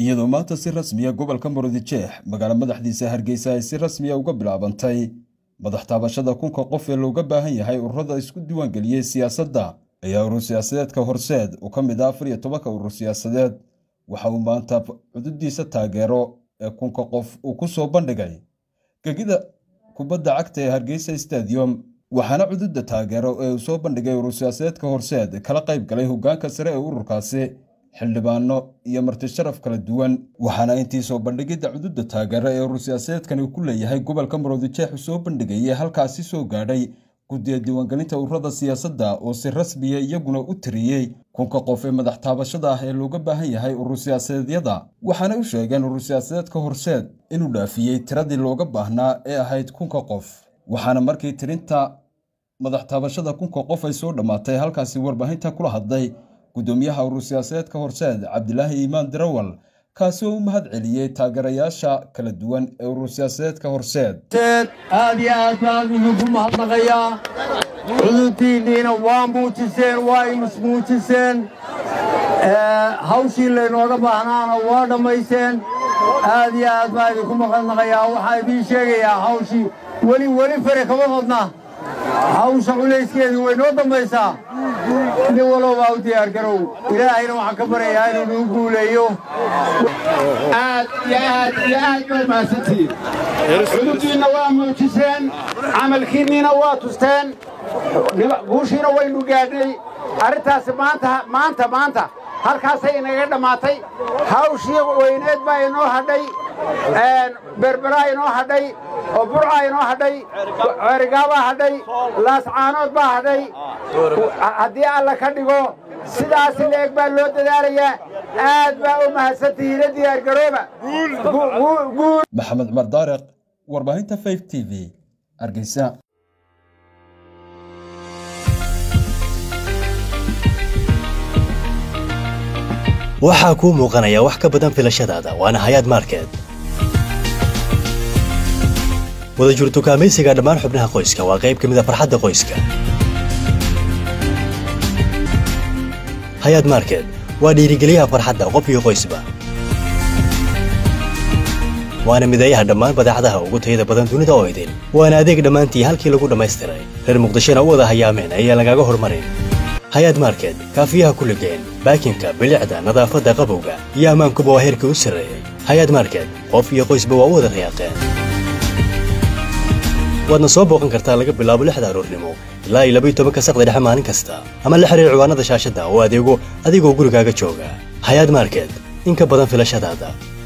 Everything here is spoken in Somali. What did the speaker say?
iyadoo maanta si rasmi ah gobolka Murudijeex magaala madaxdiisa Hargeysa ay si rasmi ah uga bilaabantay madax taabashada kunka qof ee looga baahan yahay ururada isku diiwaan galiyay siyaasadda ayaa urur siyaasadeedka horseed oo ka mid ah 14 urur siyaasadeed waxa uu maanta xuduudiisa taageero ee kunka qof uu ku soo bandhigay gegida kubadda cagta ee Hargeysa Stadium waxaana xuduudda taageero ee uu soo bandhigay urur siyaasadeedka horseed kala qayb galay hoggaanka sare ee ururkaasi xildhibaano iyo marti sharaf kala duwan waxaana intii soo bandhigida xuduudda taageero ee urur siyaasadeedkani ku leeyahay gobolka Murudijeex soo bandhigay halkaasi soo gaadhay guddiga diiwaangelinta ururada siyaasadda oo si rasmi ah iyaguna u tiriyay kunka qof ee madax taabashada ah ee looga baahan yahay urur siyaasadeedyada waxaana u sheegeen urur siyaasadeedka horseed inuu dhaafiyay tiradii looga baahnaa ee ahayd kunka qof waxaana markii tirinta madax taabashada kunka qof ay soo dhamaatay halkaasi warbaahinta kula hadlay gudoomiyaha urur siyaasadeedka horseed Cabdilaahi Iimaan Darawal kaasi oo mahad celiyay taageerayaasha kala duwan ee urur siyaasadeedka horseed aad iyo aad baan ugu mahadnaqayaa xuduudiina waa muujiseen waa muujiseen hawshii leynooga baahnaana waa dhammaysteen aad iyo aad baan idinku mahadnaqayaa waxaan idiin sheegayaa hawshii weli fare kama qodna hawsha culayskeedu way noo dambaysaa nin walba u diyaar garow ilaahayna waxaan ka baryayaa inuu nagu guuleeyo aad bay mahadsantihiin xuduudiina waa muujiseen camalkiinniina waa tusteen guushiina waynu gaadhnay arrintaasi maanta halkaasay inaga dhammaatay hawshii weyneed baa inoo hadhay berberaa inoo hadhay oo burcaa inoo hadhay ceerigaabaa hadhay laascaanood baa hadhay haddii alla ka dhigo sidaas leeg baa loo dadaalayaa aad baa u mahadsantihiin diyaar garooba Maxamed Umar Daariq warbaahinta 5 TV Hargeysa waxaa kuu muuqanaya wax ka badan filashadaada waana Hayad Market wada jirto kaamaysiga dhammaan xubnaha qoyska waa qayb ka mid ah farxadda qoyska Hayad Market waa dhiirigeliyaha farxadda qof iyo qoysba waana midayaha dhammaan badeecadaha ugu tayada badan dunida oo idin waana adeeg dhammaantii halkii lagu dhammaystiray reer Muqdishona u wada hayaameen ayaa lagaga hormarin Hayad Market kaafiyaha kulligeen baakinka bilicda nadaafadda qabowga iyo ammaankuba waa heerkii u sarreeyay Hayad Market qof iyo qoysba waa wada riyaaqeen wadna soo booqan kartaa laga bilaabo 6 aroornimo ilaa 12 saqda dhexe maalin kasta ama la xiriir ciwaanada shaashada oo adigoo gurigaaga jooga Hayad Market in ka badan filashadaada